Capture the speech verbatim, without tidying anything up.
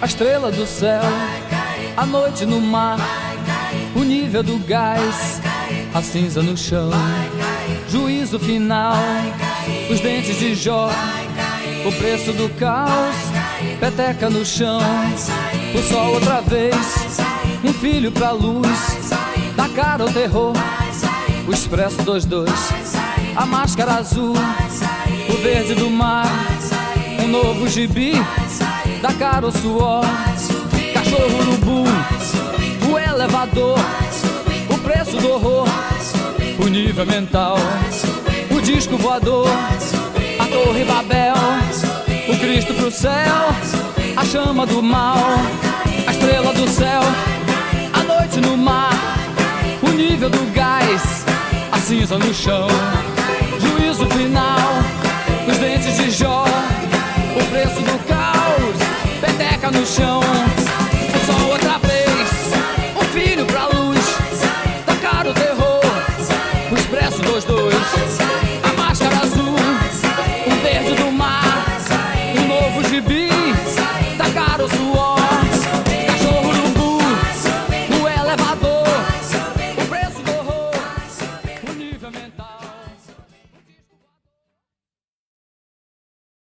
estrela do céu, a noite no mar, o nível do gás, a cinza no chão, juízo final, os dentes de Jó, o preço do caos, peteca no chão, o sol outra vez, um filho pra luz, da cara ao terror, o expresso dois dois, a máscara azul, o verde do mar, um novo gibi, da cara ao suor, cachorro urubu, o elevador, o preço do horror, o nível mental, o disco voador, a torre Babel, o Cristo pro céu, a chama do mal, a estrela do céu, a noite no mar, o nível do gás, a cinza no chão, juízo final, os dentes de Jó, o preço do caos, peteca no chão.